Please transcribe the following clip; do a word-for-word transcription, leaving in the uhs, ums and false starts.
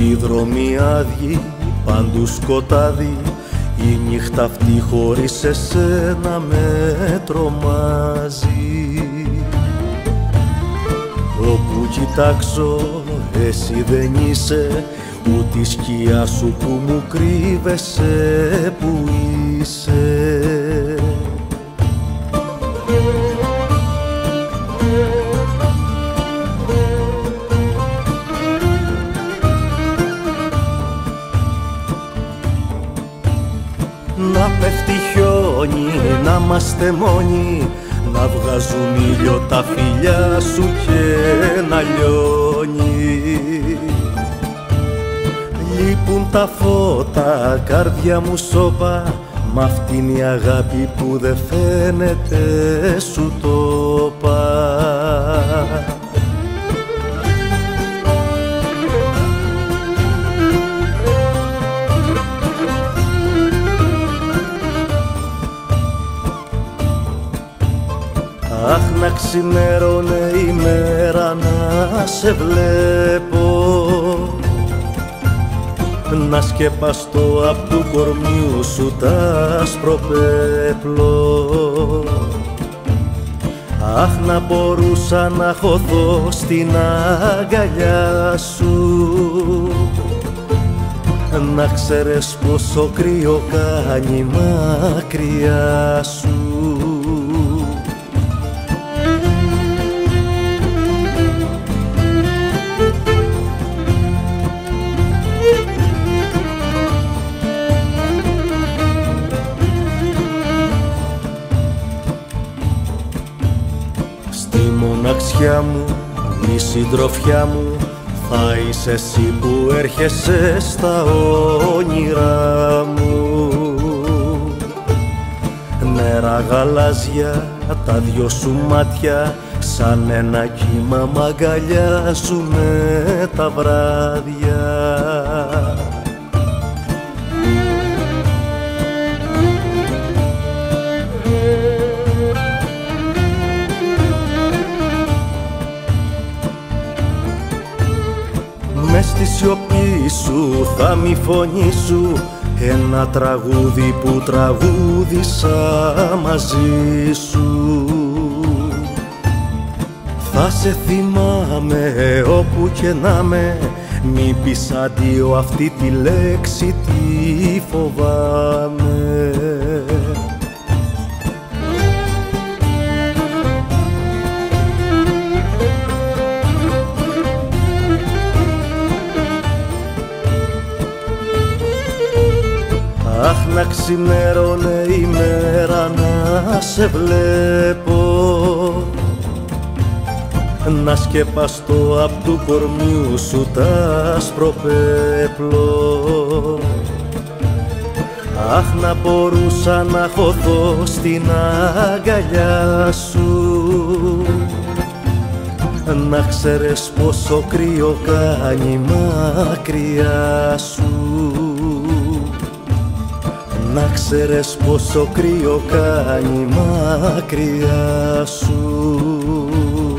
οι δρόμοι άδειοι, παντού σκοτάδι, η νύχτα αυτή χωρίς εσένα με τρομάζει. Όπου κοιτάξω εσύ δεν είσαι, ούτε η σκιά σου που μου κρύβεσαι που είσαι. Να πέφτει χιόνι, να είμαστε μόνοι, να βγάζουν ήλιο τα φιλιά σου και να λιώνει. Λείπουν τα φώτα, καρδιά μου σώπα, μ' αυτήν η αγάπη που δεν φαίνεται σου το είπα. Αχ, να ξημέρωνε η μέρα να σε βλέπω, να σκεπαστώ απ' του κορμιού σου τ' άσπρο πέπλο. Αχ, να μπορούσα να χωθώ στην αγκαλιά σου, να ξέρεις πόσο κρύο κάνει μακριά σου. Στη μοναξιά μου, η συντροφιά μου, θα είσαι εσύ που έρχεσαι στα όνειρά μου. Νερά γαλάζια, τα δυο σου μάτια, σαν ένα κύμα μ' αγκαλιάζουνε τα βράδια. Μες στη σιωπή σου θα μη φωνή σου, ένα τραγούδι που τραγούδισα μαζί σου. Θα σε θυμάμαι όπου και να με, μη πεις αντίο αυτή τη λέξη τι φοβάμαι. Αχ, να ξημέρωνε η μέρα να σε βλέπω, να σκεπαστώ απ' του κορμιού σου τ' άσπρο πέπλο. Αχ, να μπορούσα να χωθώ στην αγκαλιά σου, να ξέρεις πόσο κρύο κάνει μακριά σου. Να ξέρεις πόσο κρύο κάνει μακριά σου.